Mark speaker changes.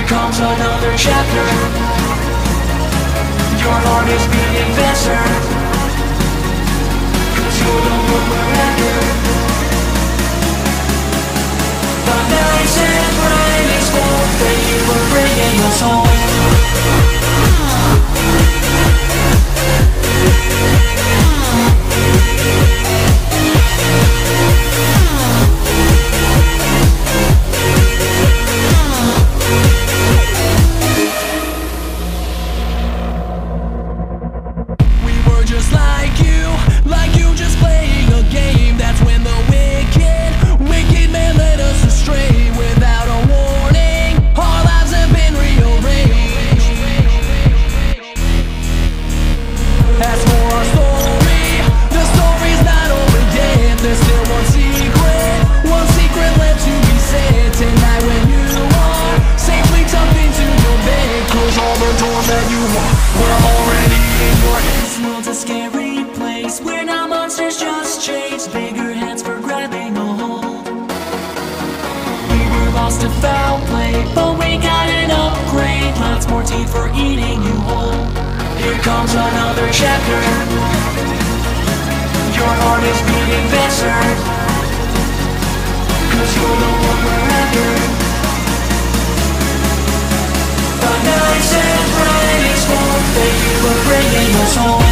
Speaker 1: comes another chapter. Your heart is beating faster, 'cause you're the one we're after. The nights and Fridays won't thank you for bringing us home. Comes another chapter. Your heart is beating faster, 'cause you're the one we're after. The nights and Fridays won't thank you for bringing us home.